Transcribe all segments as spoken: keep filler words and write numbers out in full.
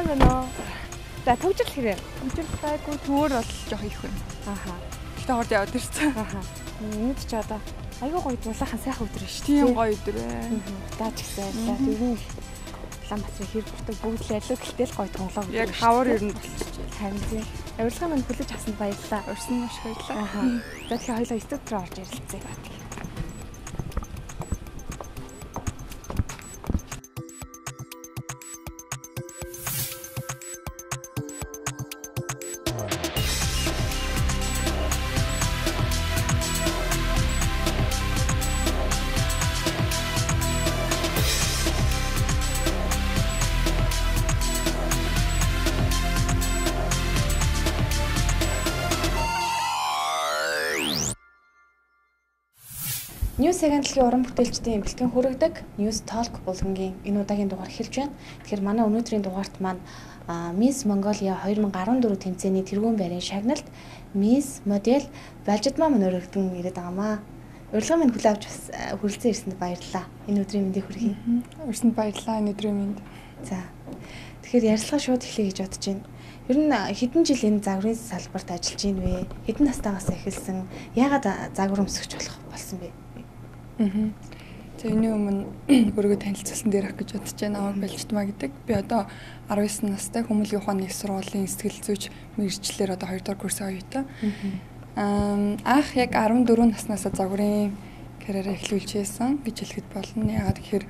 байна. За төгжил хэрэг. Төгжил гайгүй төөр бол жоох их байна. Ааха. Гэтэ хорд яваад ирсэн. Ааха. Энд ч одоо айгүй гоё дулаахан сайхан өдөр шүү дээ. Тийм гоё өдөр байна. Даач гэсэн. За тэгвэл Улаанбаатарын хэр бүртэг бүгд л ялуу гэлтэл гоё тунгалаа. Яг хавар ер нь болчихсон. Харин тийм. Урилга минь хүлээж авсанд баярлалаа. Урьсан маш баярлалаа. Ааха. За тэгэхээр хоёулаа студид руу орж ярилцъя. News агентлагийн уран бүтээлчдийн бэлтгэн хүргэдэг News Talk булгангийн энэ удаагийн дугаар эхэлж байна. Тэгэхээр манай өнөөдрийн дугаарт маань Miss Mongolia две тысячи двадцать четыре тэмцээний тэргуун байрын шагналд Miss Model Балжидмаа мань өргөдөн ирээд байгаамаа. Урилга минь хүлээ авч бас хүрэлцэн ирсэнд баярлалаа. Энэ өдрийн мэндийг хүргэе. Урьсанд баярлалаа энэ өдрийн мэнд. За. Тэгэхээр ярилцлага шууд эхлэе гэж бодож байна. Ер нь хэдэн жил энэ загварын салбарт ажиллаж байна вэ? Хэдэн настайгаас эхэлсэн? Яагаад загвар өмсгч болох болсон бэ? Аа. За энэ өмнө өөрийгөө танилцуулсан дээр ах гэж бодож байна. Аваг Балжидмаа гэдэг. Би одоо арван девять настай Хүмүүнлэгийн ухааны их сургуулийн сэтгэл зүйч мэргэжлэр одоо хоёр дахь курсын оюутан. Аа анх яг арван дөрвөн наснаас загварын карьераа эхлүүлж байсан гэж хэлэхэд болно. Яагаад гэхээр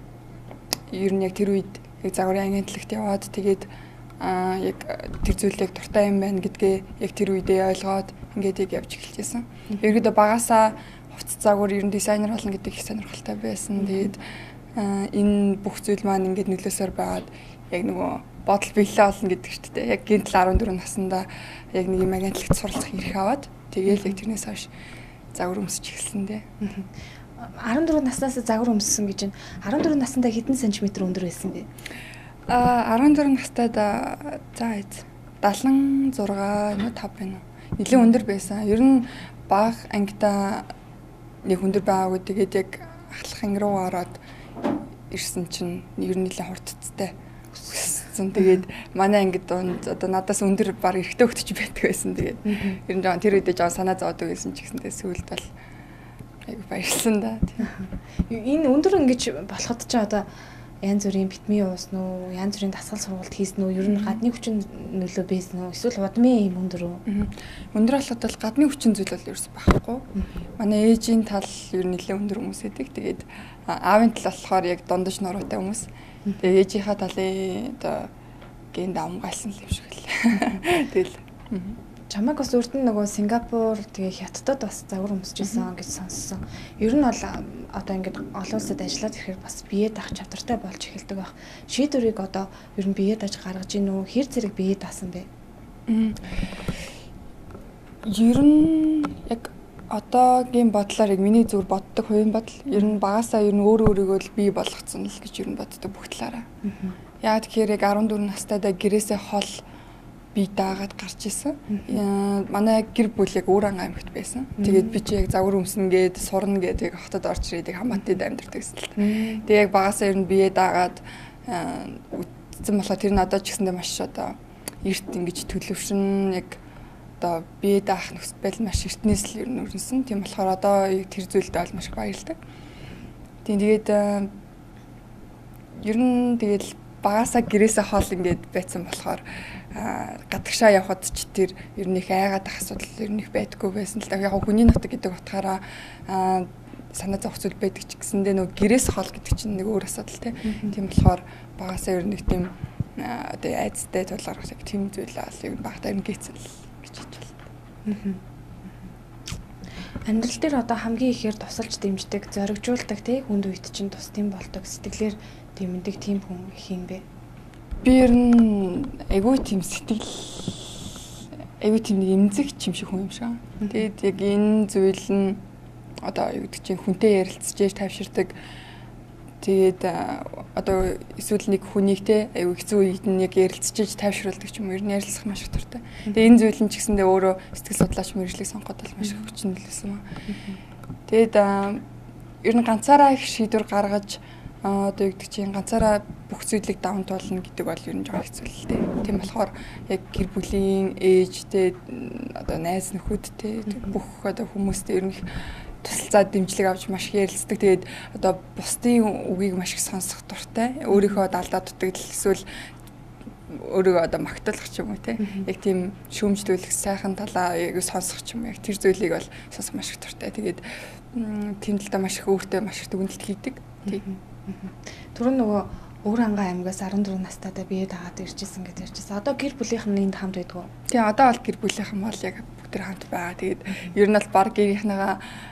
ер нь яг тэр үед яг загварын агентлагт яваад тэгээд аа яг тэр зүйлийг дуртай юм байна гэдгээ яг тэр үедээ ойлгоод ингээд яг явж эхэлжсэн. Ерөөдөө багасаа хувцас загвар ер нь дизайнер болно гэдэг их сонирхолтой байсан. Тэгээд энэ бүх зүйл маань ингээд нөлөөсөөр байгаад яг нөгөө бодол биелээ болно гэдэг шүү дээ. Яг гинтл арван дөрвөн наснда яг нэг юм агентлагт суралцах эрх аваад тэгээд яг тэрнээс хойш загвар өмсөж эхэлсэн дээ. арван дөрвөн наснаас загвар өмссөн гэж байна. арван дөрвөн наснда хэдэн сантиметр өндөр байсан бэ? Аа арван дөрвөн настайд за даалан зураг нөө тав байна уу? Нэлээд өндөр байсан. Ер нь баг ангида нэг өндөр байгаагүй тэгээд яг ахлах анги руу ороод ирсэн чинь ер нь нэлээд хурдцтай өссөн. Тэгээд манай ангид донд одоо надаас өндөр баг эрэгтэй хөгтөж байдаг байсан. Тэгээд ер нь жоо тэр үедээ жоо санаа зовоод байсан ч гэсэндээ сүйд бол айгу баярлсан да. Энэ өндөр ингэж болоход ч одоо янз бүрийн битмийн уусна уу, янз бүрийн дасгал сургалт хийсэн үү, ер нь гадны хүчин нөлөө байсан уу, эсвэл удмын юм өндөр үү? Өндөр болоход бол гадны хүчин зүйл бол ерөөс байхгүй. Манай ээжийн тал ер нь нэлээд өндөр хүмүүс эдэг. Тэгээд аавын тал болохоор яг дундаж нуруутай хүмүүс. Тэгээд ээжийнхаа талын одоо ген давмгайлсан юм шиг л. Тэгэл чамаг бас урд нь нөгөө Сингапур тэгээ Хятадд бас загвар өмсөж исэн гэж сонссон. Ер нь бол одоо ингээд олон улсад ажиллаад ирэхээр бас бие даах чадвартай болж эхэлдэг байх. Шийдвэрийг одоо ер нь бие дааж гаргаж ийн үү? Хэр зэрэг бие даасан бэ? Ер нь яг одоогийн бодлоор яг миний зүгээр боддог хувийн бодол ер нь багасаа ер нь өөр өөрийгөө л бие болгоцсон л гэж ер нь боддог бүх талаараа. Яа тэгэхээр яг арван дөрвөн настайдаа гэрээсээ хол би даагаад гарч исэн. Манай гэр бүл яг өөр аймагт байсан. Тэгээд би чи яг загвар өмснө гээд сурна гээд яг хотод орж ирээд Хамаатанд амьдардаг гэсэн л та. Тэгээд яг багасаа ер нь бие даагаад үтсэн болохоор тэр нь одоо ч гэсэндээ маш одоо эрт ингэж төлөвшин яг одоо бие даах нөхцөл байдал маш эртнээс л ер нь өрнөсөн. Тийм болохоор одоо тэр зүйлдээ бол маш их баярлалаа. Тэгээд ер нь тэгээд багасаа гэрээсээ хоол ингээд байцсан болохоор гадагшаа явхад ч тэр ер нь их айгаад ах асуудал ер нь их байдаггүй байсан л да. Яг хүний нутаг гэдэг утгаараа санаа зовх зүйл байдаг ч гэсэндээ нөгөө гэрээс хоол гэдэг чинь нэг өөр асуудал тийм болохоор багасаа ер нь нэг тийм одоо айцтай тулгарх яг тийм зүйл аа ер нь багтаа ер нь гээцэл гэж хэлж байна. Амьдрал дээр одоо хамгийн ихээр тусалж дэмждэг, зоригжуулдаг тий хүнд үед чинь тус тийм болдог сэтгэлээр дэмдэг тийм хүн их юм бэ? Би ер нь айгүй тийм сэтгэл айгүй тийм эмзэг юм шиг хүн юм шиг. Тэгээд яг энэ зүйл нь одоо юу гэдэг чинь хүнтэй ярилцж тавьширдаг. Тэгээд одоо эсвэл нэг хүнийг те айгүй хэцүү үед нь яг ярилцж тавьшруулдаг ч юм уу ер нь ярилцах маш их дуртай. Тэгээд энэ зүйл нь ч гэсэндээ өөрөө сэтгэл судлаач мэргэжлийг сонгоход бол маш их хүчин нөлөөсөн ба. Тэгээд ер нь ганцаараа их шийдвэр гаргаж Аа одоо юу гэдэг чинь ганцаараа бүх зүйлийг даван туулна гэдэг бол ер нь жоох хэцүү л дээ. Тийм болохоор яг гэр бүлийн ээжтэй одоо найз нөхөдтэй бүх одоо хүмүүстэй ер нь тусалцаа дэмжлэг авч маш их ярилцдаг. Тэгээд одоо бусдын үгийг маш их сонсох дуртай. Өөрийнхөө далдаа дутагдал эсвэл өөрийгөө одоо магтаалах ч юм уу те. Яг тийм шүүмжлүүлэх сайхан талаа яг сонсох ч юм уу. Яг тэр зүйлийг бол сонсох маш их дуртай. Тэгээд тийм талдаа маш их өөртөө маш их дүгнэлт хийдэг. Тийм. Түрүүн нөгөө Өвөр Ангаа аймгаас арван дөрөв настайдаа бие дагаад иржсэн гэж ярьжсэн. Одоо гэр бүлийнхэн энд хамт байдаг уу? Тийм, одоо бол гэр бүлийнхэн бол яг бүгд хамт байгаа. Тэгээд ер нь бол баг гэрийнхнээгаа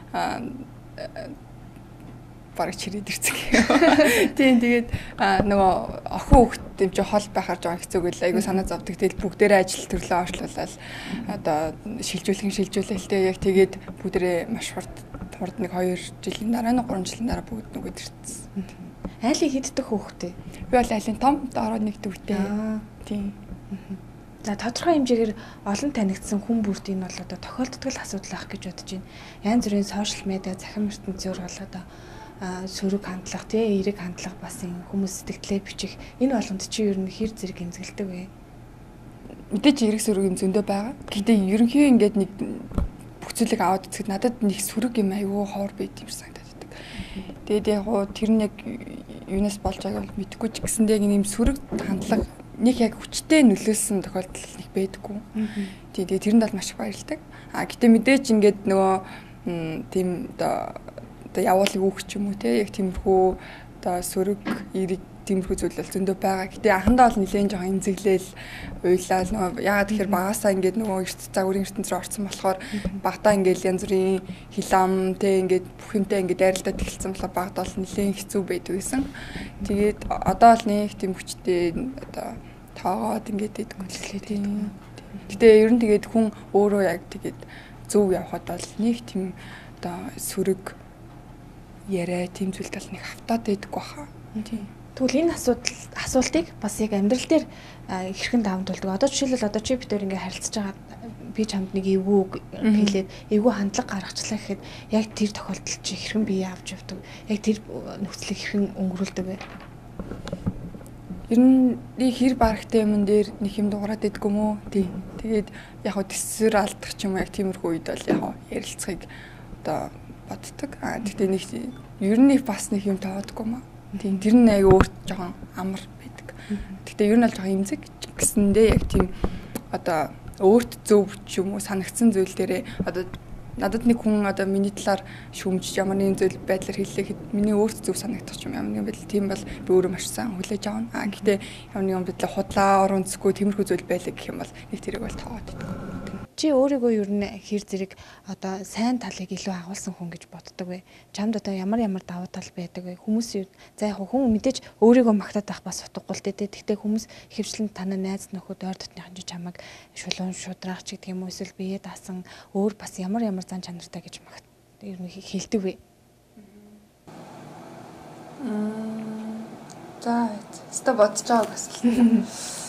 бараг чирээд ирцэг. Тийм тэгээд нөгөө охин хүүхэд юм чи хол байхаар жоо хэцүүгэл айгу санаа зовдөг. Тэгэл бүгдээрээ ажил төрлөө ойшлуулаад одоо шилжүүлэх шилжүүлэлтэй яг тэгээд бүгдээрээ маш хурд хурд нэг хоёр жилийн дараа нэг гурван жилийн дараа бүгд нөгөөд ирсэн. Айлын хиддэг хүүхдээ. Би бол айлын том доороо нэг дүүтэй. Тийм. За тодорхой хэмжээгээр олон танигдсан хүн бүрт энэ бол одоо тохиолддог асуудал ах гэж бодож байна. Янз бүрийн сошиал медиа захин ертөнцөөр бол одоо сөрөг хандлага тий эерэг хандлага бас юм хүмүүс сэтгэлээ бичих энэ болгонд чи ер нь хэр зэрэг эмзэгэлдэг вэ? Мэдээж эерэг сөрөг юм зөндөө байгаа. Гэхдээ ерөнхий ингээд нэг бүх зүйлийг аваад үзэхэд надад нэг сөрөг юм аюу ховор байд юм санагдаад байдаг. Тэгээд яг гоо тэр нь яг юунаас болж байгааг мэдэхгүй ч гэсэндээ нэг юм сөрөг хандлага нэг яг хүчтэй нөлөөсөн тохиолдол нэг байдаггүй. Тэгээд тэрэнд бол маш их баярлагдав. А гэтээ мэдээж ингээд нөгөө тийм одоо одоо явуулыг үүх ч юм уу те яг тиймэрхүү одоо сөрөг эерэг тиймэрхүү зүйл бол зөндөө байгаа. Гэтэ анхандаа бол нэлээд жоохон эмзэглээл уйлал нөгөө яагаад тэгэхээр багасаа ингээд нөгөө эрт загварын ертөнц рүү орсон болохоор багтаа ингээд янз бүрийн хилам те ингээд бүх юмтай ингээд дайралтад эхэлсэн болохоор багт бол нэлээд хэцүү байдаг байсан. Тэгээд одоо л нэг тийм хүчтэй одоо тоогоод ингээд идэггүй л тийм. Гэтэ ер нь тэгээд хүн өөрөө яг тэгээд зөв явхад бол нэг тийм одоо сөрөг яриа тийм зүйл тал нэг хавтаад байдаггүй хаа. Тийм. Тэгвэл энэ асуудал асуултыг бас яг амьдрал дээр хэрхэн даван туулдаг. Одоо жишээлбэл одоо чи бид төр ингээ харилцаж байгаа би чамд нэг эвгүй хэлээд эвгүй хандлага гаргачлаа гэхэд яг тэр тохиолдолд чи хэрхэн бие авч явдаг. Яг тэр нөхцөлийг хэрхэн өнгөрүүлдэг вэ? Ер нь хэр барахтай юм дээр нэг юм дуурайд идэггүй мүү? Тийм. Тэгээд яг хөө төсвөр алдах ч юм уу яг тиймэрхүү үед бол яг ярилцахыг одоо боддог. Аа тэгтээ нэг ер нь бас нэг юм тоодгүй маа. Тийм тэр нь аяга өөрт жоохон амар байдаг. Тэгтээ ер нь бол жоохон эмзэг гэсэндээ яг тийм одоо өөрт зөв ч юм уу санагдсан зүйл дээрээ одоо надад нэг хүн одоо миний талаар шүүмж ямар нэгэн зүйл байдлаар хэллээ хэд миний өөрт зөв санагдах юм ямар нэгэн байдал тийм бол би өөрөө маш сайн хүлээж авна. Аа гэхдээ ямар нэгэн байдлаар худлаа оронцгүй тиймэрхүү зүйл байлаа гэх юм бол нэг тэрийг бол тоогоод байдаг. Чи өөрийгөө ер нь хэр зэрэг одоо сайн талыг илүү агуулсан хүн гэж боддог вэ? Чамд одоо ямар ямар давуу тал байдаг вэ? Хүмүүс за яг хүн мэдээж өөрийгөө магтаад байх бас утгагүй л дээ. Тэгтээ хүмүүс хэвчлэн танаа найз нөхөд ойр дотныхан чи чамайг шулуун шудрах ч гэдэг юм уу эсвэл бие даасан өөр бас ямар ямар зан чанартай гэж магт ер нь хэлдэг вэ? Мм. За, өстө бодож байгаа бас л.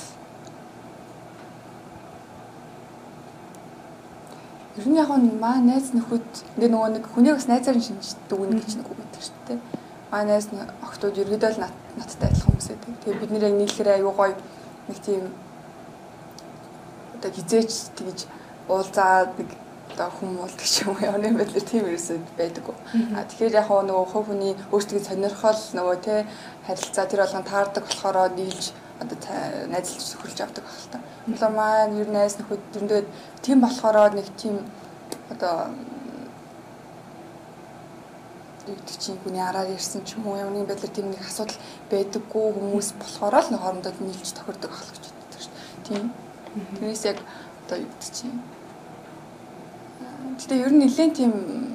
Ер нь яг нь маа найз нөхөд ингээ нөгөө нэг хүнийг бас найзаар шинждэг үнэ гэж нэг үг байдаг шүү дээ. Маа найз охтууд ерөөдөө л надтай адилхан хүмүүс байдаг. Тэгээ бид нэр яг нийлэхээр аюу гоё нэг тийм одоо хизээч тэгж уулзаад нэг одоо хүм уулдаг ч юм уу ямар нэг байдлаар тийм ерөөсөд байдаг. А тэгэхээр яг нөгөө хувь хүний өөртөө сонирхол нөгөө те харилцаа тэр болгон таардаг болохоор нийлж одоо найзлж сөхөлж авдаг байх л та. Болоо маань ер нь найз нөхөд дэндээ тийм болохоор нэг тийм одоо гэдэг чинь хүний араар ирсэн ч юм уу ямар нэгэн байдлаар тийм нэг асуудал байдаггүй хүмүүс болохоор л нэг хоорондоо нийлж тохирдог байх гэж боддог шүү дээ. Тийм. Тэрнээс яг одоо юу гэдэг чинь. Гэтэ ер нь нэлээд тийм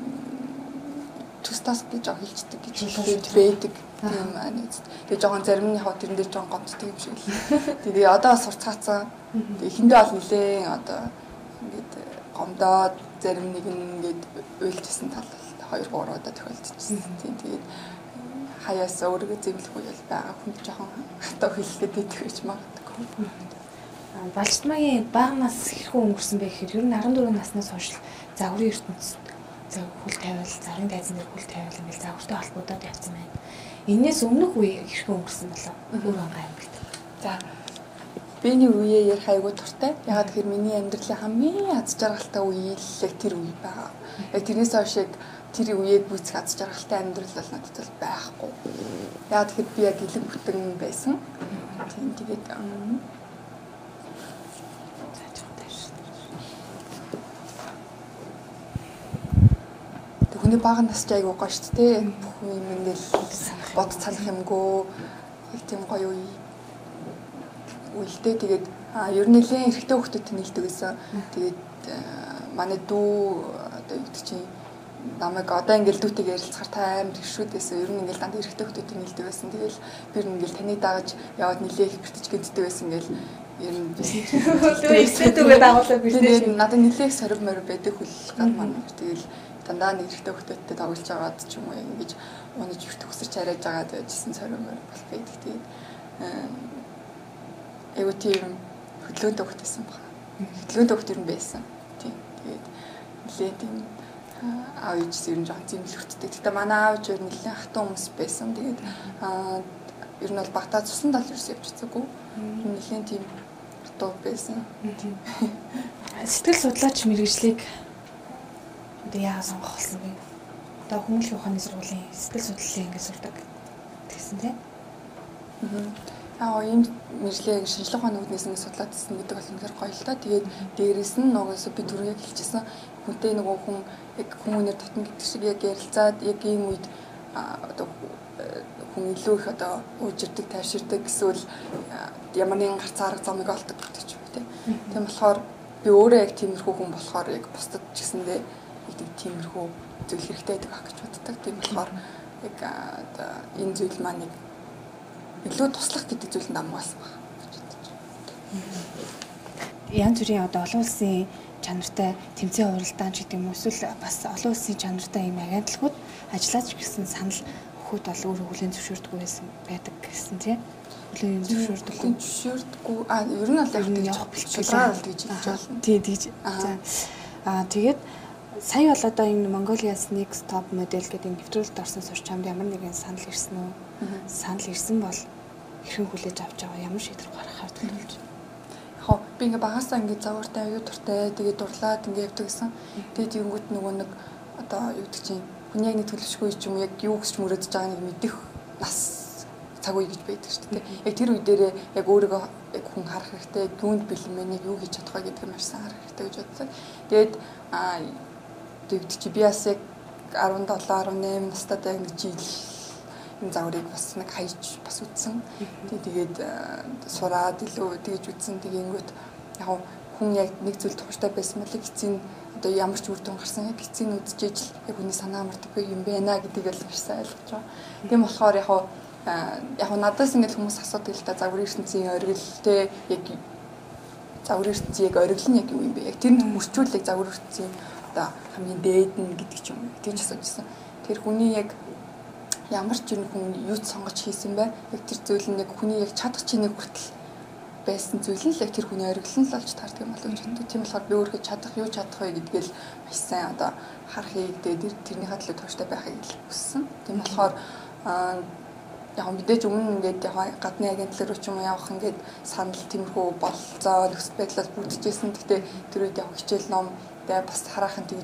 тустас гэж хэлждэг гэж хэлээд байдаг. Тийм аа нэг. Тэгээ жоохон зарим нь яг тэрэн дээр жоохон гомддог юм шиг л. Тэгээ одоо сурцгаацсан. Тэгээ хиндэ бол нилээн одоо ингээд гомдоод зарим нэг нь ингээд уйлжсэн тал хоёр гурав удаа тохиолдчихсэн. Тийм тэгээд хаяас өөрийгөө зэмлэх үйл байгаа хүн жоохон хатаа хэлэхэд идэх гэж магадгүй. Балчтмагийн бага нас хэрхэн өнгөрсөн бэ гэхээр ер нь арван дөрөв наснаас хойш загварын ертөнцид зөв хүл тавиал, зарын дайзан дээр хүл тавиал ингээд загвартай холбогдоод явсан байна. Энээс өмнөх үе хэрхэн өнгөрсөн болов? Өвөрөнгө аймагт. За. Биний үеэ ярих айгуу туртай. Ягаад гэхээр миний амьдралын хамгийн аз жаргалтай үе л тэр үе байгаа. Яг тэрнээс хойш яг тэр үеэд бүцэх аз жаргалтай амьдрал бол надад бол байхгүй. Ягаад гэхээр би яг илэг бүтэн байсан. Тийм тэгээд хүний бага нас ч айгуу гоё шүү дээ. Бүх юм ингээл бод цалах юмгүй их тийм гоё үе. Үлдээ тэгээд ер нь нэлээд эрэгтэй хүмүүстэй нийлдэг гэсэн. Тэгээд манай дүү одоо юу гэдэг чинь намайг одоо ингээл дүүтэйг ярилцахаар та амар хэршүүд байсан. Ер нь ингээл дандаа эрэгтэй хүмүүстэй нийлдэг байсан. Тэгэл би ер нь ингээл таныг дагаж яваад нэлээд их бэртэж гэнтдэг байсан. Ингээл ер нь би эрэгтэйгээ дагуулдаг бэртэж. Надад нэлээд сорив морив байдаг хөл гал маань. Тэгэл дандаа нэг эрэгтэй хүмүүстэй тоглож байгаад ч юм уу ингэж унаж өртөх хүсэрч хараад байгаад байжсэн сорив морив бол байдаг. Тэгээд эйгүү тийм хөдлөөнтэй хөлтэйсэн баг. Хөдлөөнтэй хөлт ер нь байсан. Тийм. Тэгээд нэлээд тийм аав ээж ер нь жоохон зэмлэгтдэг. Гэтэ манай аав ээж ер нь нэлээд хатан хүмүүс байсан. Тэгээд аа ер нь бол багтаа цусан тал ерөөс явж цаагүй. Нэлээд тийм хатуу байсан. Тийм. Сэтгэл судлаач мэргэжлийг одоо яагаад сонгох болсон бэ? Одоо хүмүүлийн ухааны сургуулийн сэтгэл судлалын ингэ сурдаг гэсэн тийм. Аа ийм мэржлээ шинжлэх ухааны үүднээс ингэ судлаад ирсэн гэдэг бол үнэхээр гоё л та. Тэгээд дээрээс нь нугаас би түрүүгээ хэлчихсэн хүнтэй нөгөө хүн яг хүмүүнээр татна гэдэг шиг яг ярилцаад яг ийм үед одоо хүн илүү их одоо уужирдаг, тайвширдаг эсвэл ямар нэгэн гарц арга замыг олдог гэдэг ч юм уу тийм. Тийм болохоор би өөрөө яг тиймэрхүү хүн болохоор яг бусдад ч гэсэндээ гэдэг тиймэрхүү зүйл хэрэгтэй байдаг ах гэж боддог. Тийм болохоор яг одоо энэ зүйл маань нэг илүү туслах гэдэг зүйлэнд амгаалсан баг гэж бодож байна. Янз бүрийн одоо олон улсын чанартай тэмцээн уралдаан ч гэдэг юм уу эсвэл бас олон улсын чанартай юм агентлагууд ажиллаж гэсэн санал өгөхөд бол өөрөө хүлээн зөвшөөрдөг байсан байдаг гэсэн тийм. Хүлээн зөвшөөрдөггүй. Зөвшөөрдөггүй. Аа ер нь бол яг явах бэлтгэлээ гэж хэлж байна. Тий, тийж. За. Аа тэгээд сая бол одоо энэ Mongolia's Next Top Model гэдэг энэ нэвтрүүлэлт орсон сурч чамд ямар нэгэн санал ирсэн үү? Санал ирсэн бол хэрхэн хүлээж авч байгаа ямар шийдвэр гаргахаар төлөвлөж байна? Яг би ингээ багасаа ингээ завгартай аюу туртай тэгээд дурлаад ингээ явдаг гэсэн. Тэгээд юугүйт нөгөө нэг одоо юу гэдэг чинь хүн яг нэг төлөвшгүй юм яг юу гэж мөрөдөж байгааг нэг мэдэх нас цаг үе гэж байдаг шүү дээ. Яг тэр үе дээрээ яг өөрийгөө яг хүн харах хэрэгтэй, юунд бэлэн яг юу хийж чадах вэ гэдгийг маш сайн харах хэрэгтэй гэж бодсон. Тэгээд аа тэгвд чи би бас яг арван долоо арван найман настайд яг нэг жил энэ загварыг бас нэг хайж бас үтсэн. Тэгээд сураад илүү тэгж үтсэн. Тэгэнгүүт яг хүн яг нэг зүйл тууштай байсан бол эцсийн одоо ямар ч үр дүн гарсан яг эцсийн үдчихэж л яг хүний санаа мартаггүй юм байна гэдгийг л маш сайн ойлгож байгаа. Тийм болохоор яг яг надаас ингээд хүмүүс асуудаг л да загварын ертөнцийн оргил те яг загварын ертөнцийн яг оргил нь яг юу юм бэ? Яг тэрэнд мөрчүүлэг загварын ертөнцийн одоо хамгийн дээд нь гэдэг ч юм. Тэгж асуужсэн. Тэр хүний яг ямар ч юм хүн юу ч сонгож хийсэн бай. Яг тэр зүйл нь яг хүний яг чадах чинийг хүртэл байсан зүйл нь л яг тэр хүний оргил нь л болж таардаг юм болов уу гэж боддог. Тийм болохоор би өөрөө чадах юу чадах вэ гэдгээл маш сайн одоо харахыг тэгээд тэрнийхээ төлөө тууштай байхыг хүссэн. Тийм болохоор яг мэдээж өмнө ингээд яг гадны агентлаг руу ч юм уу явах ингээд санал тиймэрхүү болцоо нөхцөл байдлаас бүрдчихсэн. Гэхдээ тэр үед яг хичээл ном тэгээ бас хараахан тэгж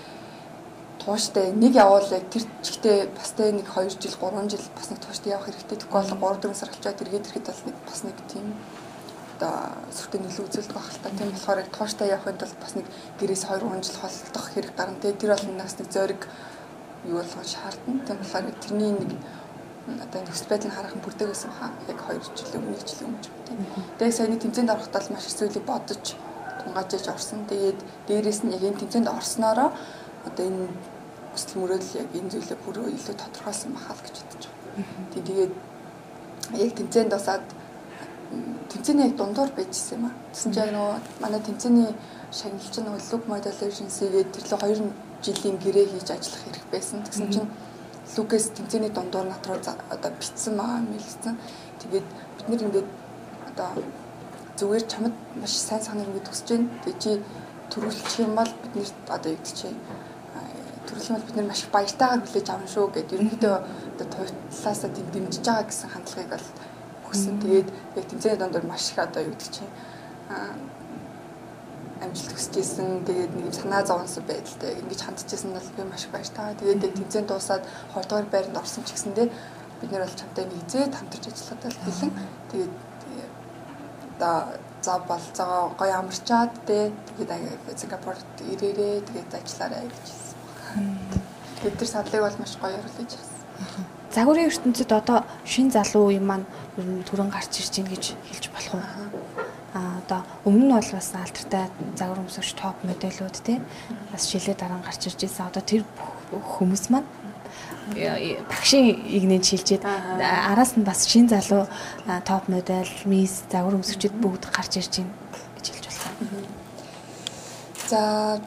тууштай нэг явуул яг тэр чигтээ бас тэ нэг хоёр жил гурван жил бас нэг тууштай явах хэрэгтэй. Тэгэхгүй бол гурав дөрвөн сар болчоод эргээд ирэхэд бол нэг бас нэг тийм одоо сүртэй нөлөө үзүүлдэг байх л та. Тийм болохоор яг тууштай явахын тулд бас нэг гэрээс хоёр гурван жил холдох хэрэг гарна. Тэгээ тэр бол нас нэг зориг юу болгох шаардна. Тийм болохоор тэрний нэг одоо нөхцөл байдлыг харахын бүрдэг байсан хаа. Яг хоёр жил өмнө нэг жил өмнө тийм. Тэгээ саяны тэмцээнд орохтаа маш их зүйлийг бодож тунгаажж орсон. Тэгээд дээрээс нь яг энэ тэмцээнд орсноороо одоо энэ хүсэл мөрөөдөл яг энэ зүйлээ бүр илүү тодорхойлсон бахаа л гэж бодож байгаа. Тэгээд яг тэмцээнд басаад тэмцээний яг дундуур байжсэн юм аа. Тэсэн чинь нөгөө манай тэмцээний шагналч нь Look Model Agency-гээд тэр л хоёр жилийн гэрээ хийж ажиллах хэрэг байсан. Тэсэн чинь Лукас тэмцээний дундуур над руу одоо битсэн маа мэлсэн. Тэгээд бид нэр ингээд одоо зүгээр чамд маш сайн санаар ингээд төсөж байна. Тэгээ чи төрүүлчих юм бол бид нэр одоо юу гэдэг чи төрөлх юм бол бид нар маш их баяртайгаар хүлээж авна шүү гэдэг. Ерөнхийдөө одоо туйлаасаа тийм дэмжиж байгаа гэсэн хандлагыг бол өгсөн. Тэгээд яг тэмцээний дондор маш их одоо юу гэдэг чинь аа амжилт хүсэжсэн. Тэгээд нэг санаа зовсон байдалтай ингэж хандчихсан бол би маш их баяртай. Тэгээд яг тэмцээн дуусаад хоёр дахь байранд орсон ч гэсэндээ бид нар бол чамтай нэг зээд хамтарч ажиллахад бол бэлэн. Тэгээд одоо за болцоо гоё амарчаад тэгээд Сингапурт ирээрээ тэгээд ажиллаарай гэж хэлсэн. Тэгээд тэр садлыг бол маш гоё оруулж авсан. Загварын ертөнцид одоо шин залуу үе маань ер нь түрэн гарч ирж байна гэж хэлж болох уу? Аа одоо өмнө нь бол бас алдартай загвар өмсөгч топ модельүүд тийм бас шилээ дараа гарч ирж байсан. Одоо тэр хүмүүс маань багшийн игнэнд шилжээд араас нь бас шин залуу топ модель, мисс загвар өмсөгчд бүгд гарч ирж байна гэж хэлж байна. За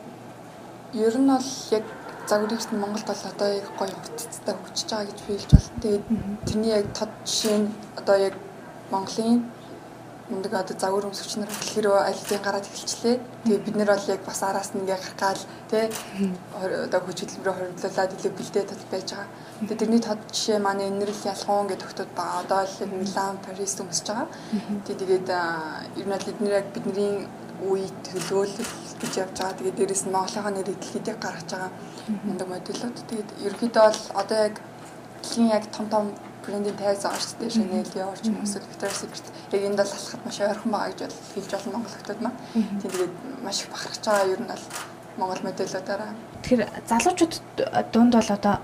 ер нь бол яг загварын ертөнд Монголд бол одоо яг гоё хурцтай хөгжиж байгаа гэж хэлж байна. Тэгээд тэрний яг тод жишээ нь одоо яг Монголын мундаг одоо загвар өмсөгч нар хэлэхэрөө айлтын гараад эхэлчлээ. Тэгээд бид нэр бол яг бас араас нь ингээ гарах гал тий одоо хүч хөдөлмөрөөр хоригдлуулаад илүү бэлдээ тод байж байгаа. Тэгээд тэрний тод жишээ манай энэрл ялгуун гэдэг өгтөд байгаа. Одоо л Милан, Парис өмсөж байгаа. Тэгээд тэгээд ер нь бол эдгээр яг бидний үед төлөөлөл гэж явж байгаа. Тэгээд дээрэс нь Монголын нэр дэлхийд яг гаргаж байгаа мундаг модельүүд. Тэгээд ерөнхийдөө бол одоо яг дэлхийн яг том том брендийн тайз байгаа шүү дээ. Chanel, Dior ч юм уу Victoria's Secret. Яг энд бол алхахад маш ойрхон байгаа гэж бол хэлж болно монгол хүмүүс маань. Тэгээд маш их бахархаж байгаа ер нь бол монгол модельүүдаараа. Тэгэхээр залуучууд дунд бол одоо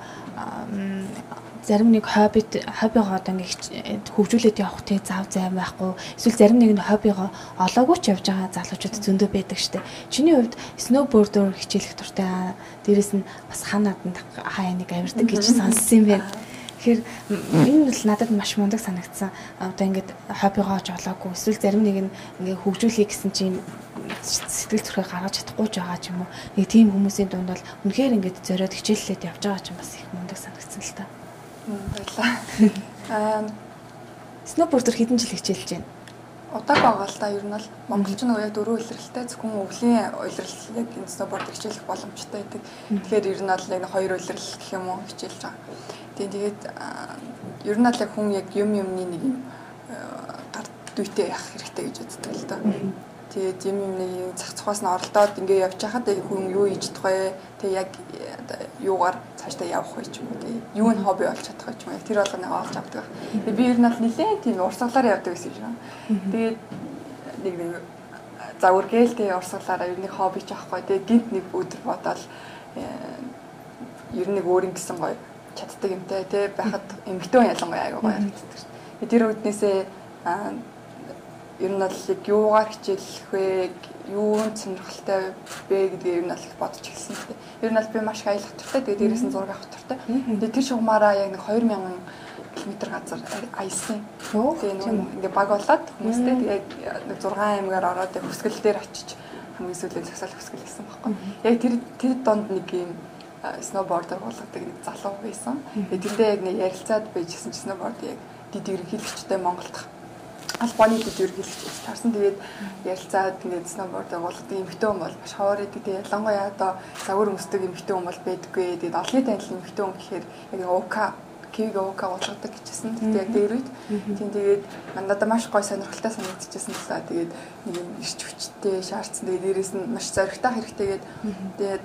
зарим нэг хоббит хоббигоо одоо ингээ хөгжүүлээд явах тий зав займ байхгүй. Эсвэл зарим нэг нь хоббигоо олоогүй ч явж байгаа залуучууд зөндөө байдаг штэ. Чиний хувьд сноубордоор хичээлэх дуртай. Дээрэс нь бас ханаад хаа нэг авирдаг гэж сонссон юм байна. Тэгэхээр энэ бол надад маш мундаг санагдсан. Одоо ингээд хоббигоо жолоогүй эсвэл зарим нэг нь ингээ хөгжүүлэе гэсэн чинь сэтгэл зүрхээ гаргаж чадахгүй ч байгаа ч юм уу. Нэг тийм хүмүүсийн дунд бол үнэхээр ингээд зориод хичээллээд явж байгаа ч юм бас их мундаг санагдсан л та. Баярлалаа. Аа сноубордоор хэдэн жил хичээлж байна? Удааг байгаа л та ер нь бол монголч нь яг дөрөв улиралтай зөвхөн өвлийн улирал яг энэ сноубордыг хичээлэх боломжтой байдаг. Тэгэхээр ер нь бол яг хоёр улирал гэх юм уу хичээлж байгаа. Тэгээд ер нь бол яг хүн яг юм юмны нэг юм гар дүйтэй явах хэрэгтэй гэж үздэг л доо. Тэгээд юм юмны цах цухаас нь оролдоод ингээ явж хахад хүн юу хийж чадах вэ? Тэгээд яг юугаар цаашдаа явах вэ ч юм уу. Тэгээд юу нь хобби болж чадах вэ ч юм уу. Тэр болгоныг олж авдаг. Тэгээд би ер нь бол нэлээд тийм урсгалаар явдаг гэсэн юм. Тэгээд нэг нэг загвар гэлтэй урсгалаараа ер нь хобби ч авахгүй. Тэгээд гинт нэг өдөр бодоод ер нь өөр юм гэсэн гоё чаддаг юмтай тий байхад эмгтэн ялангуяа аяга гоё харагддаг. Тэр үднээсээ ер нь бол яг юугаар хичээлэх вэ, юунд сонирхолтой вэ гэдгийг ер нь бол их бодож эхэлсэн. Ер нь бол би маш их аялах туртай. Тэгээд дээрээс нь зураг авах туртай. Тэгээд тэр шугамаараа яг нэг хоёр мянган километр газар аялсан. Тэгээд ингээ баг болоод хүмүүстэй тэгээд нэг зургаан аймгаар ороод хөсгөл дээр очиж хамгийн сүүлийн цагсаал хөсгөл хийсэн байхгүй. Яг тэр тэр донд нэг юм сноубордер болгодог нэг залуу байсан. Тэгээд тэндээ яг нэг ярилцаад байжсэн чи сноуборд яг дид ерөнхийлөгчтэй Монголд албаны дид ерөнхийлөгч тарсан. Тэгээд ярилцаад тэгээд сноубордер болгодог эмэгтэй хүн бол маш ховор идэг. Тэгээд ялангуяа одоо загвар өмсдөг эмэгтэй хүн бол байдаггүй. Тэгээд олонний танил эмэгтэй хүн гэхээр яг уука киг уука болгодог гэжсэн. Тэгээд яг дээр үед тийм тэгээд надад маш гой сонирхолтой санагдчихсан л та. Тэгээд нэг юм ирч хүчтэй шаардсан. Тэгээд дээрээс нь маш зоригтой хэрэгтэй. Тэгээд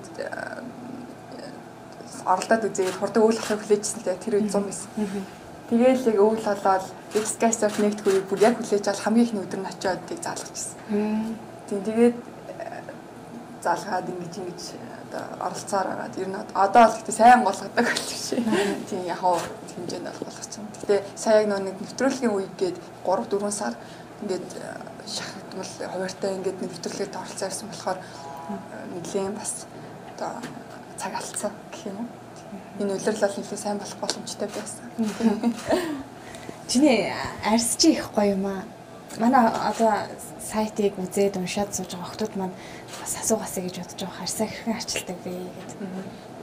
оролдоод үзээд хурдан үйл авахыг хүлээжсэн л тэр үед зам байсан. Тэгээл яг өвөл болоод экскайсерт нэгтгэхүйг бүр яг хүлээж авал хамгийн ихний өдөр нь очиод тийг заалгажсэн. Тийм тэгээд заалгаад ингэж ингэж одоо оролцоор агаад ер нь одоо л гэхдээ сайн болгодог болчихшээ. Тийм яг хоо хэмжээнд болгочихсон. Гэхдээ сая яг нэг нэвтрүүлгийн үе гээд гурав дөрвөн сар ингээд шахагдмал хуваартай ингээд нэвтрүүлгээд оролцоо ирсэн болохоор нэгэн бас одоо цаг алдсан гэх юм уу. Энэ үлрэл бол нэлээд сайн болох боломжтой байсан. Чиний арьс чи их гоё юм аа. Манай одоо сайтыг үзээд уншаад сууж байгаа охтууд маань бас асуугаасаа гэж бодож байгаа. Арьсаа хэрхэн арчилдаг вэ гэдэг.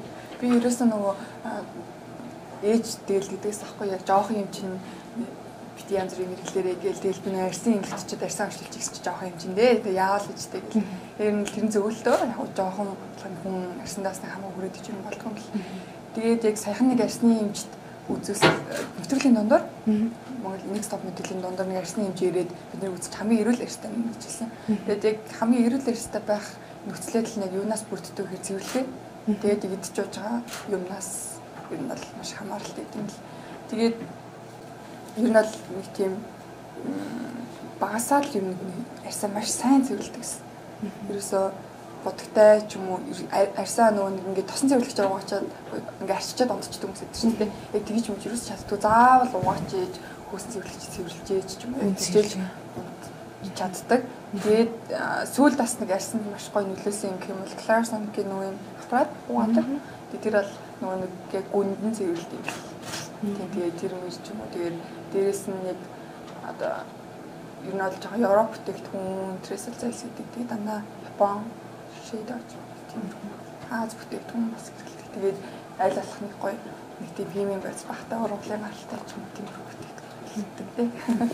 Би ерөөсөө нөгөө ээж дээл гэдэгс ахгүй яг жоохон юм чинь бити янз бүрийн мэдлэлээрээ гээл тэгэл би арьсан эмгэгчид арьсан авчлж гэсэн чи жоохон хэмжиндээ тэгээ яавал гэж тэгэл ер нь тэрэн зөвлөлтөө яг жоохон хүн арьсандаас нэг хамаагүй хүрээд ич юм болдгоо гэл. Тэгээд яг саяхан нэг арьсны эмчт үзүүлсэн нэвтрүүлгийн дундор Монгол нэг стоп мэдээллийн дундор нэг арьсны эмч ирээд бид нэр үзэж хамгийн эрүүл арьстай юм гэж хэлсэн. Тэгээд яг хамгийн эрүүл арьстай байх нөхцөлөд л яг юунаас бүрддэг хэр цэвэрлэгээ. Тэгээд идэж жууж байгаа юмнаас ер нь бол маш хамааралтай гэдэг юм л. Тэгээд ер нь бол нэг тийм багасаа л юм арьсаа маш сайн цэвэрлдэг гэсэн. Ерөөсөө бодогтай ч юм уу арьсаа нөгөө нэг ингээд тосон цэвэрлэж байгаа учраас ингээд арчичаад ондчдаг хүмүүс байдаг шүү дээ. Яг тэгж юм ерөөс чаддгүй заавал угаач ээж хөөс цэвэрлэж цэвэрлжээж ч юм уу ичээж чаддаг. Тэгээд сүүлд бас нэг арьсанд маш гоё нөлөөсөн юм гэх юм бол Clarkson гэх нөгөө юм аппарат угаадаг. Тэр бол нөгөө нэг яг гүндэн цэвэрлдэг юм. Тэгээд тэр мөр ч юм уу тэгээд дээрэс нь яг одоо ер нь бол жоохон Европ бүтээгдэхүүн трэсэл зайлс гэдэг. Тэгээд дандаа Япон шийдэж тийм Аз бүтээгдэхүүн бас хэрэглэдэг. Тэгээд аль болох нэг гоё нэг тийм премиум байц багтаа ургуулын гаралтай ч юм тийм бүтээгдэхүүн тий.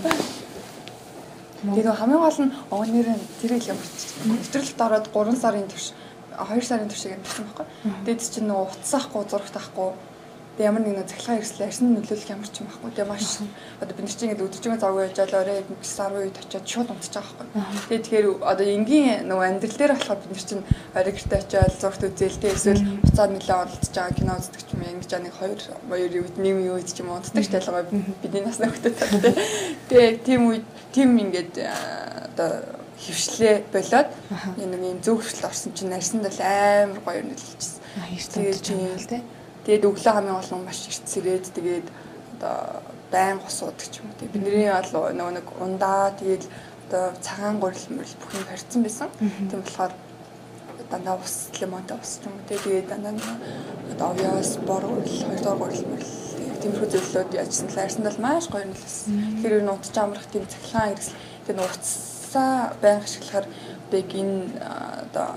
Тэгээд хамгийн гол нь огнэр нь тэрэг юм болчих. Нэвтрүүлэгт ороод гурван сарын турш хоёр сарын туршиг амьдсан байхгүй. Тэгээд чинь нөгөө утсаахгүй зурагт авахгүй ямар нэг нэг цахилгаан хэрэгслээ арьсан нөлөөлөх ямар ч юм байхгүй. Тэгээ маш одоо бид нар чинь ингээд өдөржингөө завгүй яжаал орой сарын үед очиод шууд унтчих байгаа байхгүй. Тэгээ тэгэхээр одоо энгийн нөгөө амьдрал дээр болохоор бид нар чинь орой гэртээ очиод зурагт үзээлтэй эсвэл уцаад нэлээ оролцож байгаа кино үздэг ч юм ингэж нэг хоёр хоёр үед нэг үед ч юм унтдаг ч тайлгаа бидний насны хүмүүс tage. Тэгээ тийм үед тийм ингээд одоо хөвшлээ болоод нэг юм зөв хөвшил орсон чинь арьсанд бол амар гоё нөлөөлчихсэн. Тэгээд тийм л тий. Тэгээд өглөө хамгийн гол нь маш эрт сэрээд тэгээд одоо байн госууд ч юм уу тийм бидний бол нөгөө нэг ундаа тэгээд одоо цагаан гурил мөрөл бүх юм харьцсан байсан. Тийм болохоор дандаа ус лимонтой ус ч юм уу тэгээд дандаа одоо овёс бор гурил хоёр дахь гурил мөрөл тиймэрхүү зөвлөлүүд яжсан л арьсанд бол маш гоё нөлөөсөн. Тэгэхээр энэ унтж амрах тийм цахилгаан хэрэгсэл тэгээд уцсаа байн ашиглахаар яг энэ одоо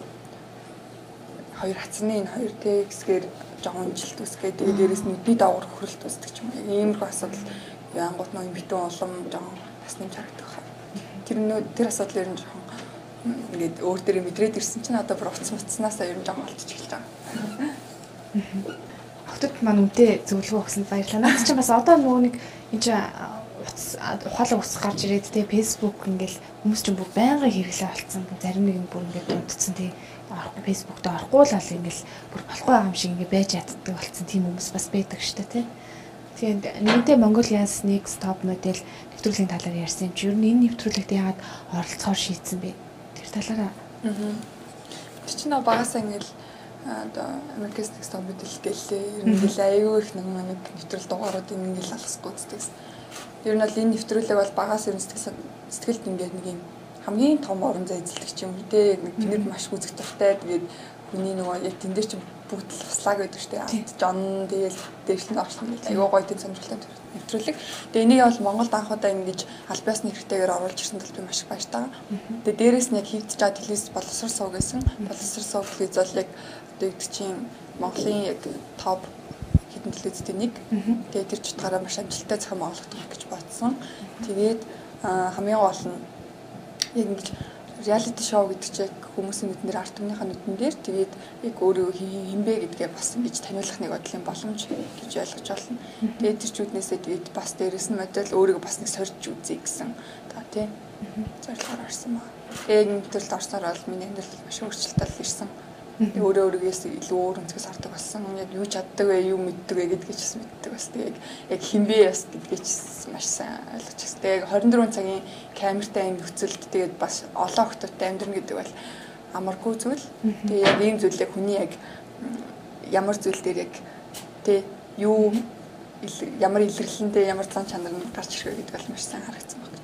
хоёр хацны энэ хоёр тексгээр жоон жилт үсгээ тэгээд дээрэс нь нүдний даавар хөрөлт үсдэг ч юм уу. Иймэрхүү асуудал янгууд нөө битүүн улам жоон тасны харагдах хаа. Тэр нөө тэр асуудал ер нь жоон ингээд өөр дээрээ мэдрээд ирсэн чинь одоо бүр уцс муцснаасаа ер нь жоон олдчих эхэлж байгаа. Хотод маань үнтэй зөвлөгөө өгсөнд баярлалаа. Наад чинь бас одоо нөгөө нэг энэ чинь уцс ухаалаг ус гарч ирээд те фэйсбુક ингээл хүмүүс чинь бүр байнга хэрэглээ болцсон. Зарим нэг нь бүр ингээд унтцсан те орохгүй фэйсбુકт орохгүй л ал ингээл бүр болохгүй юм шиг ингээ байж яддаг болцсон тийм хүмүүс бас байдаг штэ тий. Тэгээд нэгэнтээ Mongolians Next Top Model нэвтрүүлгийн талаар ярьсан юм чи ер нь энэ нэвтрүүлэгт яагаад оролцохоор шийдсэн бэ? Тэр талаараа. Аа. Тэр чинь багасаа ингээл одоо America's Next Top Model гэлээ ер нь ингээл аюу их нэг нэг нэвтрүүл дугаарууд ингээл алгасгүй үздэг. Ер нь бол энэ нэвтрүүлэг бол багаас ер нь сэтгэл сэтгэлд ингээд нэг юм хамгийн том орон зай эзэлдэг юм үү нэг тэнэг маш үзэг дуртай тэгээд хүний нөгөө яг тэн дээр чинь бүгд л туслаг байдаг шүү дээ. Жон тэгэл дээш нь орсон гэж аюу гоё тийм сонирхолтой нэвтрүүлэг. Тэгээ энийг бол Монголд анхудаа ингэж аль биесны хэрэгтэйгээр оруулж ирсэн тул би маш их баяртай. Тэгээ дээрээс нь яг хийгдэж байгаа телевиз боловсрол сууг гэсэн. Боловсрол сууг телевиз бол яг одоо гэдэг чинь Монголын яг топ хэдэн телевизтэй нэг. Тэгээ тэр ч утгаараа маш амжилттай зохион байгуулагдах гэж бодсон. Тэгээд хамгийн гол нь яг ингэж реалити шоу гэдэг чинь хүмүүсийн нүднээр арт түмнийхээ нүдэн дээр тэгээд яг өөрөө хинбэ гэдгээ бас ингэж таниулах нэг бодлын боломж гэж ойлгож байна. Тэгээд тэр чүүднээсээ тэгээд бас дээрэс нь модель өөрийгөө бас нэг сорж үзье гэсэн та тий зорилгоор орсон ба. Тэгээд энэ төрөлд орсноор бол миний амьдрал маш өөрчлөлтөд ирсэн. Тэгээд өөрөө өөрийгөөс илүү өөр өнцгөөс хардаг болсон. Яг юу чаддаг вэ, юу мэддэг вэ гэдгийг ч бас мэддэг бас. Тэгээд яг хинбэ бас гэдгийг ч маш сайн ойлгож байна. Тэгээд хорин дөрвөн цагийн камертай юм нөхцөлд тэгээд бас олон хоттой амьдрна гэдэг бол амаргүй зүйл. Тэгээд яг ийм зүйлээ хүний яг ямар зүйл дээр яг тий юу ямар илэрлэндээ ямар зан чанар нь гарч ирэх вэ гэдэг бол маш сайн харагдсан байна.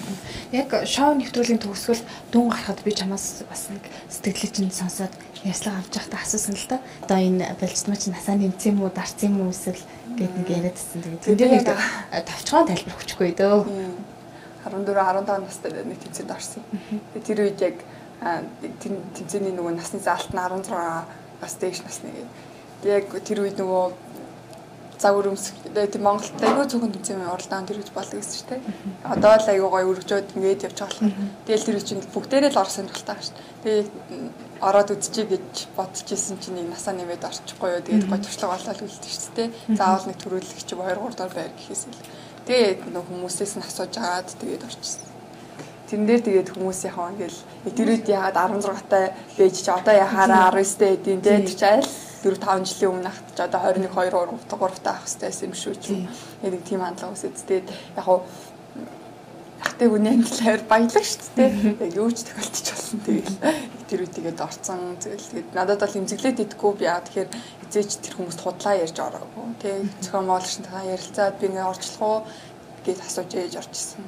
Яг шоу нэвтрүүлгийн төгсгөл дүн гарахад би чамаас бас нэг сэтгэлээ чинь сонсоод ярьслага авч байхдаа асуусан л да. Одоо энэ болцмоо чинь насаа нэмсэн юм уу, дарсан юм уу эсвэл гэд нэг яриадсэн. Тэгээд тэр нэг тавчгаан тайлбар өгчихгүй дөө. арван дөрөв арван таван настай нэг тэмцээнд орсон. Тэгээд тэр үед яг тэмцээний нөгөө насны заалт нь арван зураг бас дээш насны. Тэгээд яг тэр үед нөгөө загвар өмсөх тийм Монголд айгүй зөвхөн тэмцээний уралдаанд ирж болдог гэсэн шүү дээ. Одоо л айгүй гоё өргөжөөд ингээд явж байгаа болохоор тэгэл тэр чинь бүгдээрээ л орсон тултаа шүү дээ. Тэгээд ороод үзчихье гэж бодчихсэн чинь нэг насаа нэмээд орчихгүй юу. Тэгээд гоё туршлага болоод үлдэх шүү дээ. Заавал нэг төрүүлэх чи хоёр гурав дахь байр гэхээс л. Тэгээд нэг хүмүүсээс нь асууж агаад тэгээд орчихсон. Тэн дээр тэгээд хүмүүс яхаа ингээл эдгэрүүд яагаад арван зургаатай байж чи одоо яхаараа арван девяттэй эдийн дээ тэр чи аль дөрөв таван жилийн өмнө ахт ч одоо двадцать one two three three та ах хэвчээс юм шүү чи. Яг тийм хандлага үсэд тэгээд яг хуу ахтай хүний англиар баялаг шүү дээ. Яг юу ч тохиолдож болсон тэгээд эдгэрүүд тэгээд орцсон зээл тэгээд надад бол имзэглээд идэхгүй би яа тэгэхээр эзээч тэр хүмүүст худлаа ярьж ороогүй. Тэгээд зохион байгуулагч та ярилцаад би ингээ орчлох уу гэж асууж ээж орчихсон.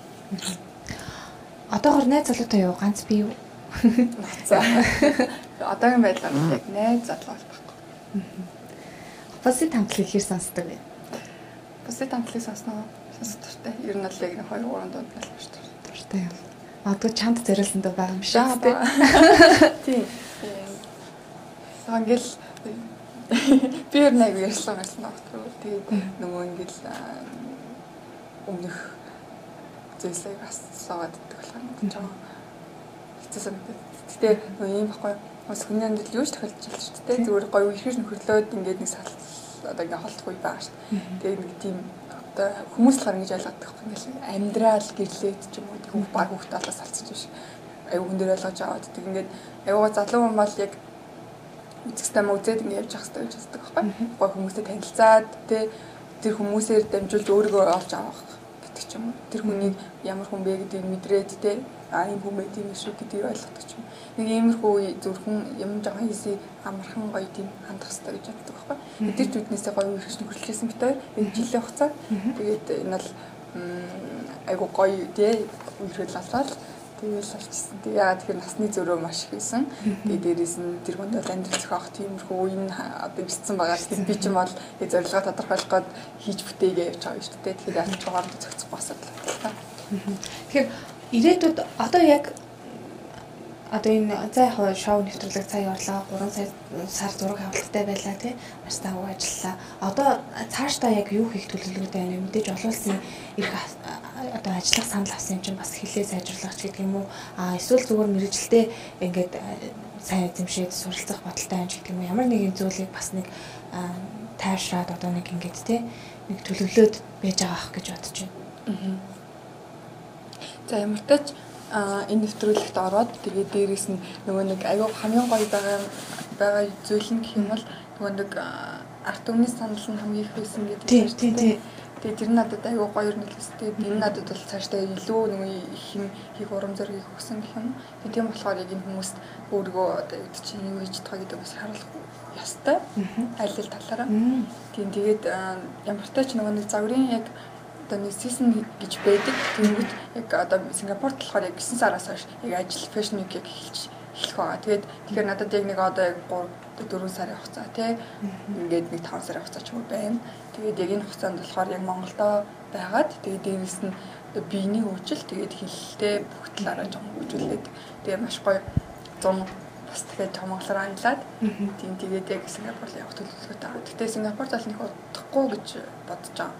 Одоогор найз залуутай юу ганц би юу? За. Одоогийн байдлаар яг найз залуу байхгүй. Бусад хамтлаг хэр сонсдог вэ? Бусад хамтлагийг сонсноо сонсох дуртай. Ер нь л яг нэг хоёр гурван дунд л шүү дээ. Дуртай юм. Одоо чамд зориулсан дуу байгаа юм шиг тийм. Тийм. Аа ингээл би ер нь яг ярьсан байсан багтгүй. Тэгээд нөгөө ингээл өмнөх зүйлсийг асуугаад идэх болохоор нэг жоо хэцүүсэн гэдэг. Гэтэ нөгөө юм баггүй. Бас хүний амьдрал юу ч тохиолдож байна шүү дээ. Зүгээр гоё ихээр нөхөрлөөд ингээд нэг сал одоо ингээ холдох үе байгаа шүү дээ. Тэгээд нэг тийм одоо хүмүүс л ингэж ойлгоод байгаа юм ингээл амьдрал гэрлээд ч юм уу хүүхд баг хүүхд талаас алцсан биш. Аюу хүн дээр ойлгож аваад тэг ингээд аюугаа залуу хүн бол яг үзэстэй мөзөд ингээ явж явах хэрэгтэй гэж боддог байхгүй. Гоё хүмүүстэй танилцаад тэр хүмүүсээр дамжуулж өөрийгөө олж авах гэдэг ч юм уу. Тэр хүнийг ямар хүн бэ гэдгийг мэдрээд те а юм хүн байт юм шүү гэдгийг ойлгодог ч юм. Нэг иймэрхүү зүрхэн юм жоохон хийсийг амархан гоё тийм хандах хэрэгтэй гэж боддог байхгүй. Тэр зүднээсээ гоё үргэлж нөхөрлөжсэн битээр энэ жилийн хугацаа. Тэгээд энэ бол айгу гоё те үргэлж аваад тэгэл авчихсан. Тэгээ яа тэгэхээр насны зөрөө маш их хийсэн. Тэгээ дээрээс нь тэр хүнд бол амьдрал зохиох тиймэрхүү үеийн одоо бисцэн байгаа шүү дээ. Би ч юм бол зорилгоо тодорхойлох гээд хийж бүтээгээ явж байгаа шүү дээ. Тэгэхээр яаж ч хоорондоо зохицохгүй асуудал байна. Тэгэхээр ирээдүйд одоо яг одоо энэ зай хоо шоу нэвтрүүлэг цаа яварлаа гурван сар сар зураг авалттай байлаа тий маш тав ажиллаа. Одоо цаашдаа яг юу хийх төлөвлөгөөтэй байна вэ? Мэдээж олуулсан их одоо ажиллах санал авсан юм чинь бас хилээ сайжруулах ч гэдэг юм уу? А эсвэл зүгээр мэрэгжилтэй ингээд сайн эзэмшээд суралцах бодолтой юм ч гэдэг юм уу? Ямар нэгэн зүйлийг бас нэг тайвшраад одоо нэг ингээд тий нэг төлөвлөөд байж байгаа ах гэж бодож байна. За ямар ч тач энэ нэвтрүүлэгт ороод тэгээд дээрээс нь нөгөө нэг аюу хамгийн гоё байгаа байгаа зүйл нь гэх юм бол нөгөө нэг арт өмнө санал нь хамгийн их байсан гэдэг тийм тийм тийм. Тэгээд тэр надад аюу гоё нөлөөстэй. Энэ надад бол цаашдаа илүү нөгөө их юм хийх урам зориг өгсөн гэх юм. Тэгээд тийм болохоор яг энэ хүмүүст өөрийгөө одоо юу чинь юу хийж байгаа гэдэг бас харуулах ёстой. Аль аль талаараа. Тийм тэгээд ямар ч тач нөгөө нэг загварын яг одоо нэг season гэж байдаг. Тэнгүүд яг одоо Сингапурт болохоор яг нine сараас хойш яг ажил fashion week яг эхэлж эхлэх байгаа. Тэгээд тэгэхээр надад яг нэг одоо яг three four сарын хугацаа тий ингээд нэг five сарын хугацаа ч юм байна. Тэгээд яг энэ хугацаанд болохоор яг Монголдо байгаад тэгээд дээрээс нь одоо биений хөгжил тэгээд хилтэй бүх талаараа жоо хөгжүүлээд тэгээд маш гоё зам бас тэгээд томглоор англаад тийм тэгээд яг Сингапурт явах төлөвлөгөөтэй байгаа. Гэтэ Сингапурт бол нэг удахгүй гэж бодож байгаа.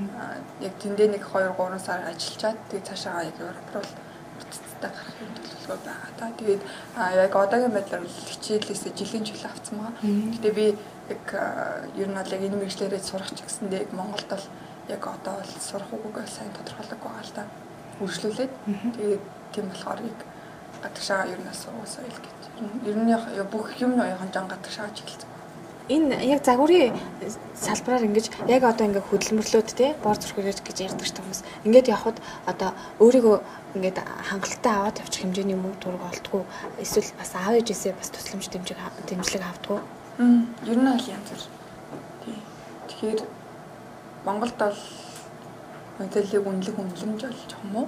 Яг тэндээ нэг two three сар ажиллаад тэгээд цаашаа яг Европ руу уртцтай гарах юм төлөвлөгөө байгаа та. Тэгээд яг одоогийн байдлаар хичээлээсээ жилийн жил авсан байгаа. Гэтэ би яг ер нь бол яг энэ мэргэжлэрээ сурах ч гэсэндээ Монголд бол яг одоо бол сурах үгүйгээ сайн тодорхойлохгүй байгаа л та. Үргэлжлүүлээд тэгээд тийм болохоор яг гадагшаа ер нь асуусан соёл гэж. Ер нь бүх юм яхан гадагшаа чиглэлцэн. Энэ яг загварын салбараар ингэж яг одоо ингээ хөдөлмөрлөөд те бор зүрхээрэж гэж ярьдаг ч хүмүүс ингээд явхад одоо өөрийгөө ингээд хангалттай аваад явчих хэмжээний мөнгө тург олдгоо эсвэл бас аав ээжээсээ бас тусламж дэмжиг дэмжлэг авдгоо. Ер нь аль янз бүр. Тий. Тэгэхээр Монголд бол мэдээллийг үнэлэх үнэлэмж болж байгаа юм уу?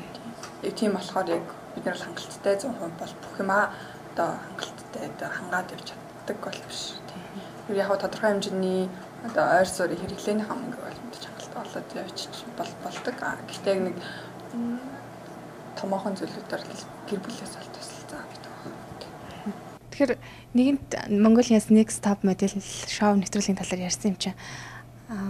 Тий. Тийм болохоор яг бид нар хангалттай one hundred percent бол бүх юм аа одоо хангалттай одоо хангаад явж чаддаг бол биш. Тий. Яг тодорхой хэмжээний одоо ойр суурь хэрэглээний хамаг бол мэдээж хангалттай болоод явж бол болдог. Гэхдээ нэг томоохон зүйлүүдээр гэр бүлээс бол тусалцаа гэдэг байна. Тэгэхээр нэгэнт Mongolian Next Top Model шоу нэвтрүүлгийн талаар ярьсан юм чинь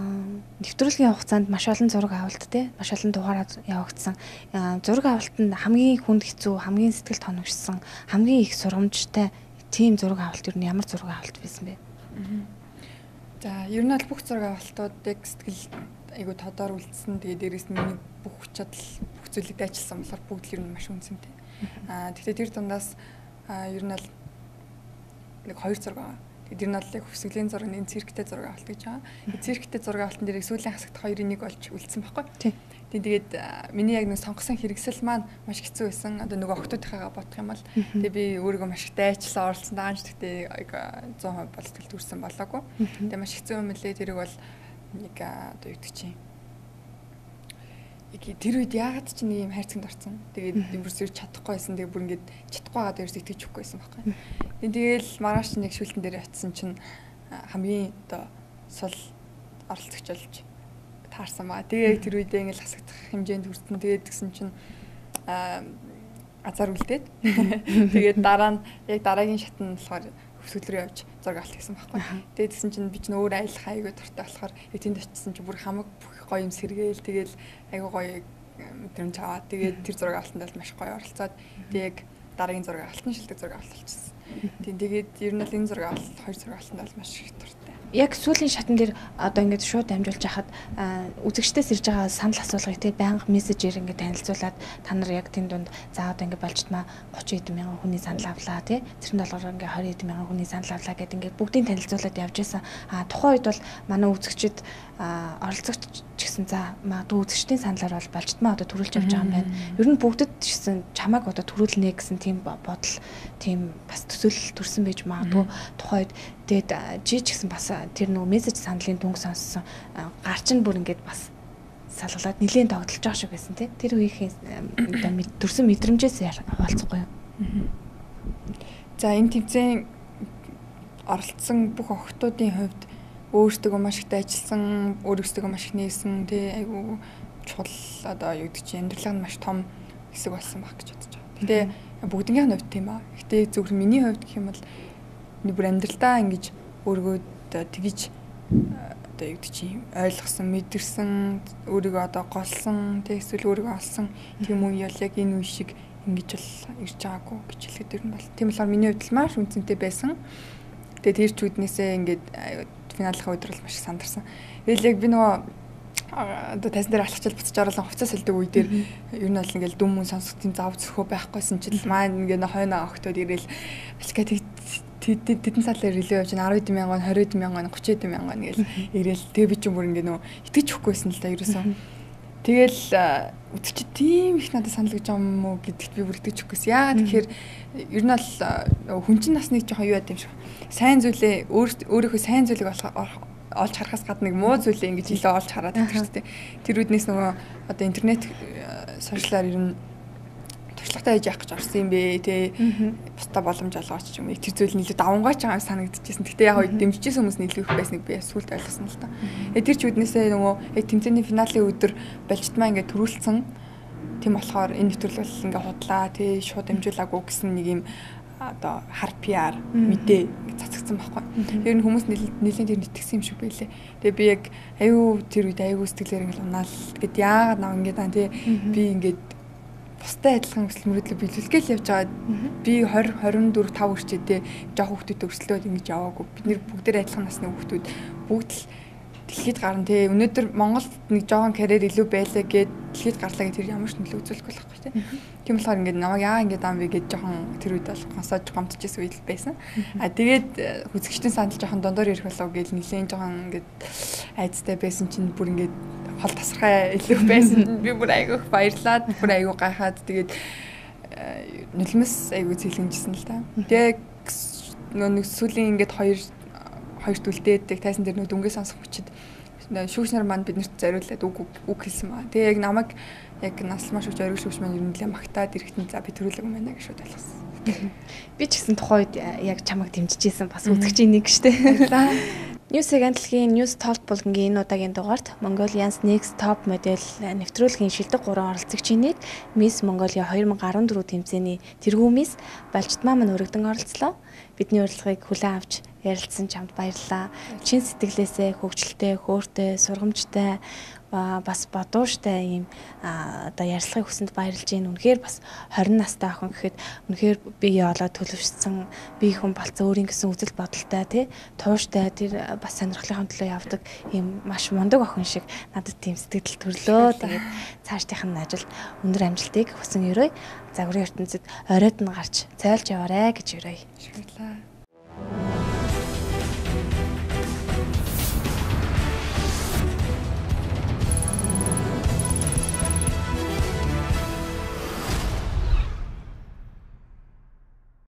нэвтрүүлгийн хугацаанд маш олон зураг авалт те маш олон дугаараар явагдсан. Зураг авалтанд хамгийн хүнд хэцүү, хамгийн сэтгэл тоногшсон, хамгийн их сургамжтай тийм зураг авалт юу нь ямар зураг авалт байсан бэ? За, ер нь бол бүх зураг авалтуудыг сэтгэл айгу тодор үлдсэн. Тэгээ дээрээс нь миний бүх чадал, бүх зүйлийг ажилласан болохоор бүгд ер нь маш үнцэнтэй. Аа тэгэхээр тэр дундаас ер нь бол нэг хоёр зураг байгаа. Тэгээд ер нь бол яг хүсгэлийн зураг, нэг цирктэй зураг авалт гэж байгаа. Цирктэй зураг авалтан дээр сүүлийн хасагт хоёрын нэг болж үлдсэн байхгүй. Тийм. Тэгээд миний яг нэг сонгосон хэрэгсэл маань маш хэцүү байсан. Одоо нөгөө охтуудынхаагаа бодох юм бол тэгээд би өөрийгөө маш их дайчлаа оролцсон даанч гэхдээ зуун хувь бол сэтгэл төрсэн болоогүй. Тэгээд маш хэцүү юм лээ. Тэрийг бол нэг одоо юу гэдэг чинь тэр үед яагаад ч нэг юм хайрцагт орсон. Тэгээд юурсээр чадахгүй байсан. Тэгээд бүр ингээд чадахгүй байгаад ерөөс итгэж өгөхгүй байсан байхгүй. Тэгэл маргааш нэг шүлтэн дээр очисон чинь хамгийн одоо сул оролцогч болж таарсан ба. Тэгээд тэр үедээ ингээд хасагдах хэмжээнд хүрсэн. Тэгээд тэгсэн чинь азар үлдээд. Тэгээд дараа нь яг дараагийн шат нь болохоор хөсгөл рүү явж зураг авалт гэсэн байхгүй. Тэгээд тэгсэн чинь би ч нөөр аялах аягүй дуртай болохоор яг тэнд очисон чинь бүр хамаг бүх гоё юм сэргээл тэгээд аягүй гоё мэдрэмж аваад тэгээд тэр зураг авалтанд бол маш гоё оролцоод тэгээд дараагийн зураг авалтын шилдэг зураг авалт болчихсон. Тэгээд ер нь л энэ зураг авалт хоёр зураг авалтанд бол маш их дуртай. Яг сүүлийн шатн дээр одоо ингээд шууд дамжуулж хахад үзэгчдээс ирж байгаа санал асуулгыг тий байнга мессежээр ингээд танилцуулаад та нар яг тэнд донд за одоо ингээд болжтмаа гучин эд мянган хүний санал авлаа тий цэрэн доллараар ингээд хоёр эд мянган хүний санал авлаа гэдэг ингээд бүгдийг танилцуулаад явж байсан. А тухайн үед бол манай үзэгчд оролцогч ч гэсэн за магадгүй үзэгчдийн саналаар бол болжтмаа одоо төрүүлж явж байгаа юм байна. Ер нь бүгдэд гэсэн чамайг одоо төрүүлнэ гэсэн тийм бодол тийм бас төсөөлөл төрсэн байж магадгүй тухайн үед тэгээд чи ч гэсэн бас тэр нөгөө мессеж саналын дүнг сонссон гарч нь бүр ингээд бас салгалаад нилээн тогтолж байгаа шиг байсан тий. Тэр үеийн одоо төрсэн мэдрэмжээс хаваалцахгүй юу? За энэ тэмцээн оролцсон бүх охтуудын хувьд өөрсдөө маш их ажилласан, өөрсдөө маш их нээсэн тий айгу чухал одоо юу гэдэг чинь амьдралын маш том хэсэг болсон баг гэж бодож байгаа. Гэтэ бүгднийх нь хувьд тийм аа. Гэтэ зөвхөн миний хувьд гэх юм бол бүр амьдралдаа ингэж өөргөө тэгж одоо юу гэдэг чинь ойлгосон, мэдэрсэн, өөрийгөө одоо голсон, тэг эсвэл өөрийгөө олсон тийм үе ял яг энэ үе шиг ингэж бол ирж байгаагүй гэж хэлэхэд ер нь бол тийм болохоор миний хувьд маш үнцэнтэй байсан. Тэгээд тэр ч үднээсээ ингээд финалын өдөр бол маш их сандарсан. Тэгэл яг би нөгөө одоо тайзан дээр алхачаал буцаж оруулсан хувцас сэлдэг үе дээр ер нь бол ингээл дүм мөн сонсох тийм зав зөрхөө байхгүйсэн чил маань ингээд хойноо огтод ирээл бэлгээ тэдэн салаар релээ явж ара эд мянган, хорь эд мянган, гучин эд мянган гээл ирээл тэг би ч юм бүр ингээд нөө итгэж өгөхгүйсэн л да ерөөсөн. Тэгэл үтч тийм их надад санал гэж байгаа юм уу гэдэгт би бүр итгэж өгөхгүйсэн. Яагаад тэгэхээр ер нь бол хүн чинь нас нэг жоохон юу яд юм шиг. Сайн зүйлээ өөрийнхөө сайн зүйлийг олж харахаас гадна нэг муу зүйлээ ингэж илүү олж хараад байдаг шүү дээ. Тэр үднээс нөгөө одоо интернет сошиалаар ер нь туршлагатай байж явах гэж орсон юм бэ те. Бусдаа боломж олгооч юм. Тэр зүйл нь илүү давангаач байгаа санагдчихсэн. Гэтэ яг үед дэмжижсэн хүмүүс нь илүү их байсныг би сүлд ойлгосон л та. Тэгээ тэр ч үднээсээ нөгөө яг тэмцээний финалийн өдөр болжтмаа ингээд төрүүлсэн. Тийм болохоор энэ нэвтрүүл бол ингээд худлаа те шууд дамжуулаагүй гэсэн нэг юм одоо хар пиар мэдээ цацагдсан байхгүй. Тэр нь хүмүүс нэлийн тэр нэтгсэн юм шиг байлээ. Тэгээ би яг аюу тэр үед аюу сэтгэлээр ингээд унаал гэд яагаад нав ингээд аа тий би ингээд бустай адилхан өсөл мөрөдлөг биелүүлгээл явж байгаа. Би тwenty twenty-four five хүрчээдээ жоох хүүхдүүд өрсөлдөөд ингэж яваагүй. Бид нэр бүгдээр адилхан насны хүүхдүүд бүгд л дэлхийд гарна тий. Өнөөдөр Монголд нэг жоохон карьер илүү байлаа гэд дэлхийд гарлаа гэх тэр ямар ч нөлөө үзүүлэхгүй л байхгүй тий. Тийм болохоор ингээд намайг яа ингээд ам вэ гэд жоохон тэр үед бол гонсоож гомдчихсэн үед л байсан. А тэгээд хүзэгчдийн сандал жоохон дондор ирэх болов гэж нэлээд жоохон ингээд айцтай байсан чинь бүр ингээд хол тасархай илүү байсан. Би бүр айгүйх баярлаад бүр айгүй гайхаад тэгээд нулимс айгүй цэлгэнжсэн л та. Тэгээд нэг сүүлийн ингээд хоёр хоёр түлдээд тайсан дээр нөө дүнгээ сонсох хүчит шүүгч нар манд биднэрт зориулаад үг үг хэлсэн ба. Тэгээ яг намайг яг наслмаа шүүгч ориг шүүгч маань ер нь нэлээд магтаад ирэхтэн за би төрүүлэг юм байна гэж шууд ойлгосон. Би ч гэсэн тухайн үед яг чамайг дэмжижсэн бас үзэгчийн нэг штэ. News агентлагийн News Talk булгангийн энэ удаагийн дугаарт Mongolian's Next Top Model нэвтрүүлгийн шилдэг гурван оролцогчийг Miss Mongolia twenty fourteen тэмцээний тэргүү Miss Балжтмаа мань өргөдөн оролцлоо. Бидний урилгыг хүлээн авч ярилцсан чамд баярлалаа. Чин сэтгэлээсээ хөвгчлөлтэй, хөөртэй, сургамжтай бас бодууштай ийм одоо ярилцлагыг хүсэнд баярлж байна. Үнэхээр бас twenty настай охин гэхэд үнэхээр бие олоод төлөвшсөн, бие хүн болцсон өөрийн гэсэн үзэл бодолтой тий тууштай тэр бас сонирхлын төлөө явдаг ийм маш мундаг охин шиг надад тийм сэтгэл төрлөө. Тэгээд цаашдынх нь ажилд өндөр амжилтыг хүсэн өрөөе. Загварын ертөнцид оройд нь гарч цайлж яваарэ гэж өрөөе. Шүглээ.